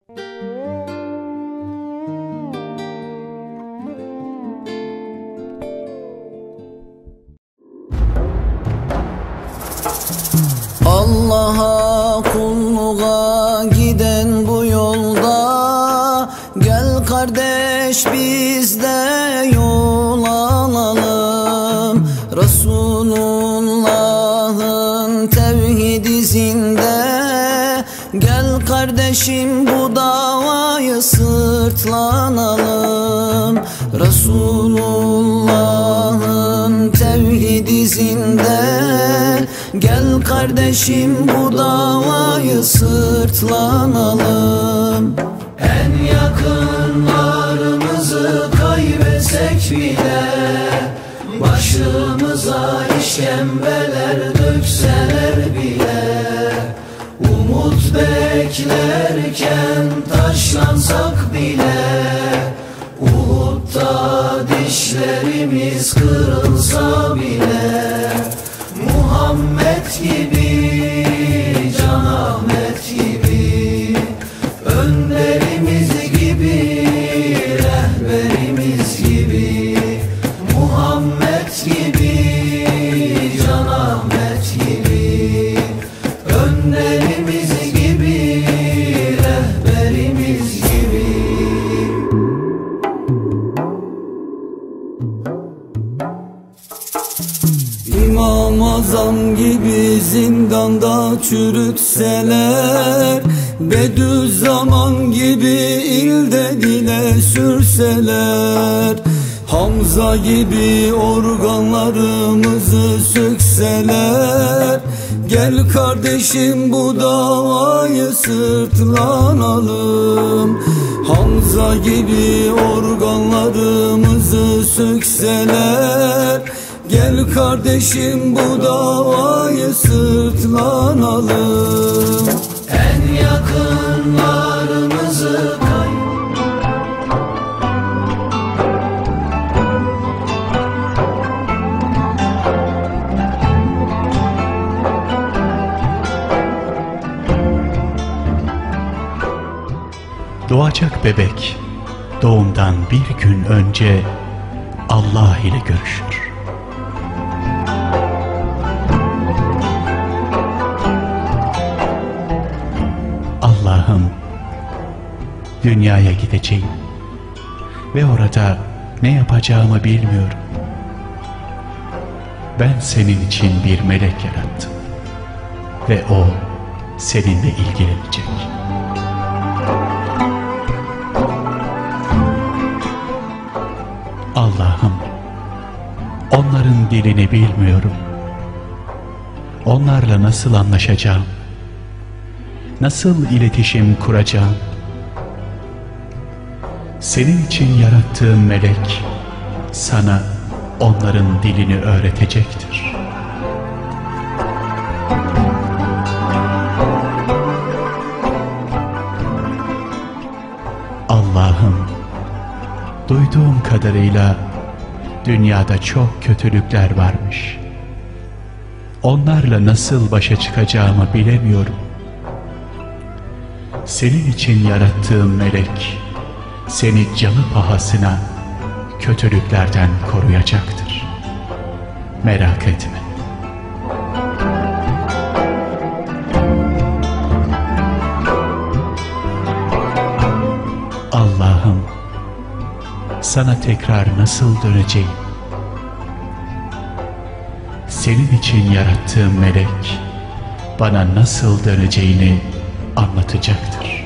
Allah'a kulluğa giden bu yolda, gel kardeş biz de yol alalım. Resulullah'ın tevhid izinde, gel kardeşim bu davayı sırtlanalım. Resulullah'ın tevhid izinde, gel kardeşim bu davayı sırtlanalım. En yakınlarımızı kaybetsek bile, başımıza işkembeler dökseler bile, umut beklerken taşlansak bile, Uhud'da dişlerimiz kırılsa bile, Muhammed gibi, Can Ahmet gibi, önderimiz gibi, rehberimiz gibi, Muhammed gibi, Can Ahmet gibi, önderimiz gibi, rehberimiz gibi. İmam-ı Azam gibi zindanda çürütseler, Bediüzzaman gibi ilde dile sürseler, Hamza gibi organlarımızı sökseler, gel kardeşim bu davayı sırtlanalım. Hamza gibi organlarımızı sökseler, gel kardeşim bu davayı sırtlanalım. En yakınlarımızı Doğacak bebek doğumdan bir gün önce Allah ile görüşür. Allah'ım, dünyaya gideceğim ve orada ne yapacağımı bilmiyorum. Ben senin için bir melek yarattım ve o seninle ilgilenecek. Allah'ım, onların dilini bilmiyorum. Onlarla nasıl anlaşacağım? Nasıl iletişim kuracağım? Senin için yarattığım melek sana onların dilini öğretecektir. Allah'ım, duyduğum kadarıyla dünyada çok kötülükler varmış. Onlarla nasıl başa çıkacağımı bilemiyorum. Senin için yarattığım melek seni canı pahasına kötülüklerden koruyacaktır. Merak etme. Allah'ım, sana tekrar nasıl döneceğim? Senin için yarattığım melek bana nasıl döneceğini anlatacaktır.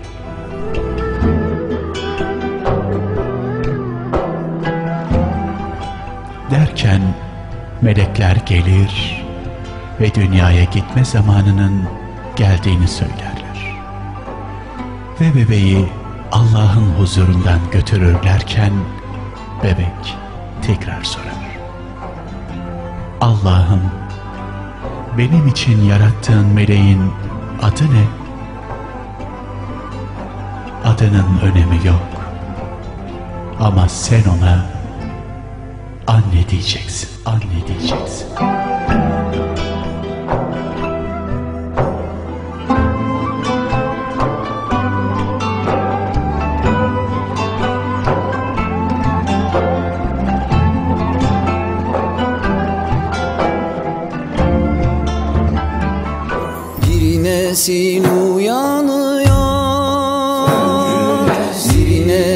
Derken melekler gelir ve dünyaya gitme zamanının geldiğini söylerler. Ve bebeği Allah'ın huzurundan götürürlerken bebek tekrar sorar: Allah'ım, benim için yarattığın meleğin adı ne? Adının önemi yok. Ama sen ona anne diyeceksin, anne diyeceksin.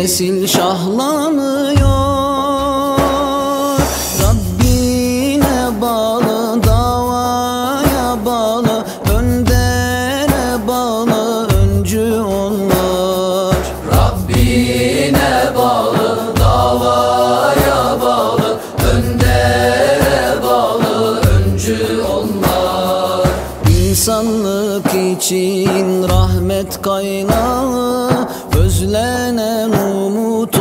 nesil şahlanıyor. Rabbine bağlı, davaya bağlı, öndere bağlı, öncü onlar. Rabbine bağlı, davaya bağlı, öndere bağlı, öncü onlar. İnsanlık için rahmet kaynağı, özlenen umut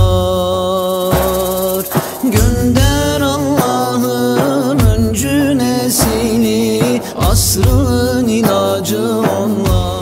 onlar. Gönder Allah'ın öncü nesili, asrın ilacı onlar.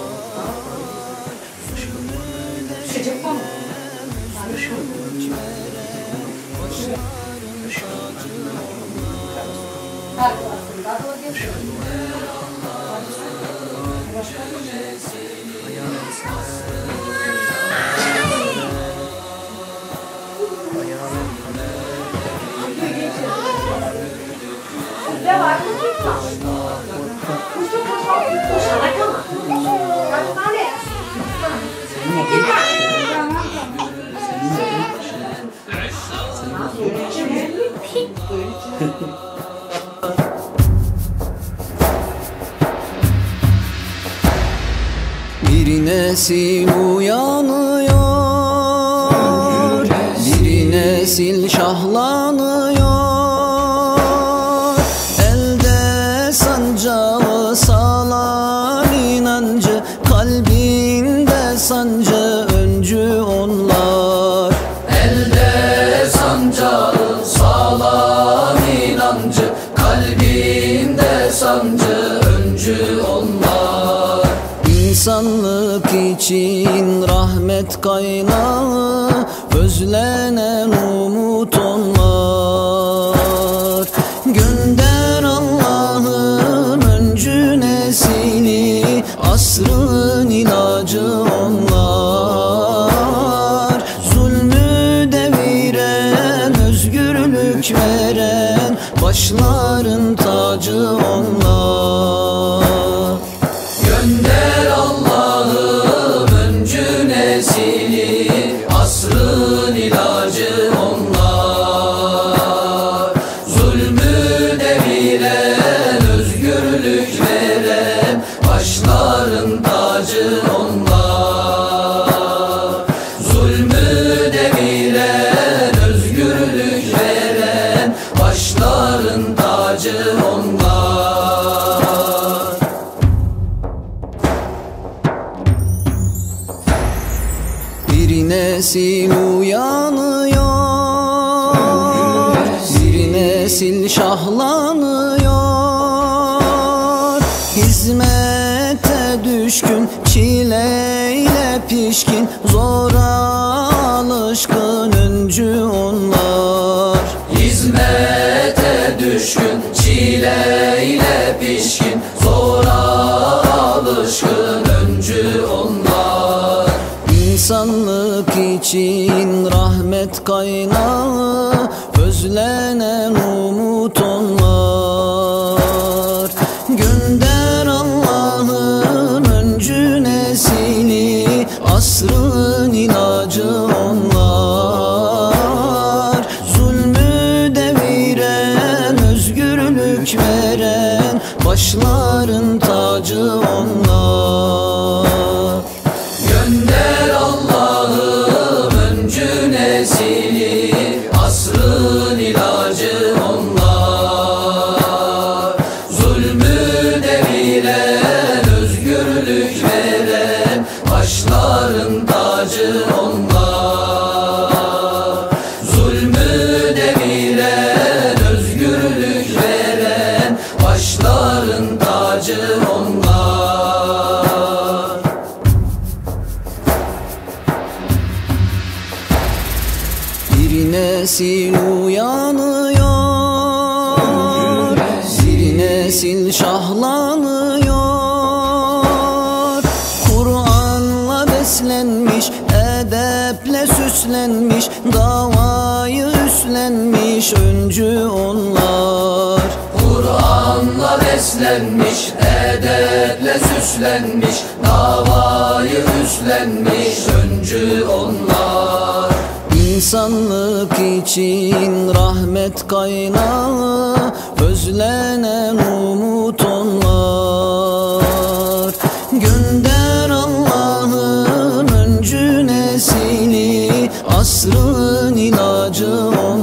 Bir nesil uyanıyor, bir nesil şahlanıyor. Elde sancağı sağlam inancı, kalbinde sancı, öncü onlar. Elde sancağı sağlam inancı, kalbinde sancı, öncü onlar. İnsanlık için rahmet kaynağı, özlenen umut onlar. Gönder Allah'ın öncü nesili, asrın ilacı onlar. Zulmü deviren, özgürlük veren, başların tacı onlar. Gönder Allah'ım öncü nesili, asrın ilacı onlar. Zulmü deviren, özgürlük veren, başların tacı onlar. Zulmü deviren, özgürlük veren, başların tacı onlar. Bir nesil uyanıyor, bir nesil şahlanıyor. Hizmete düşkün, çileyle pişkin, zora alışkın, öncü onlar. Hizmete düşkün, çileyle pişkin, zora alışkın, öncü onlar. İnsanlık için rahmet kaynağı, özlenen umut onlar. Gönder Allah'ın öncü nesili, asrın ilacı onlar. Zulmü deviren, özgürlük veren, başların tacı onlar. Gönder Allah'ım öncü nesili, asrın ilacı onlar. Zulmü deviren, özgürlük veren, başların tacı onlar. Zulmü deviren, özgürlük veren, başların tacı onlar. Bir nesil uyanıyor, bir nesil şahlanıyor. Kur'an'la beslenmiş, edeple süslenmiş, davayı üstlenmiş, öncü onlar. Kur'an'la beslenmiş, edeple süslenmiş, davayı üstlenmiş, öncü onlar. İnsanlık için rahmet kaynağı, özlenen umut onlar. Gönder Allah'ım öncü nesili, asrın ilacı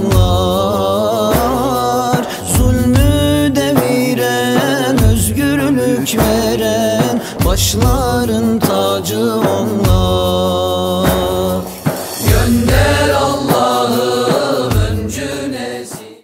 onlar. Zulmü deviren, özgürlük veren, başların tacı onlar.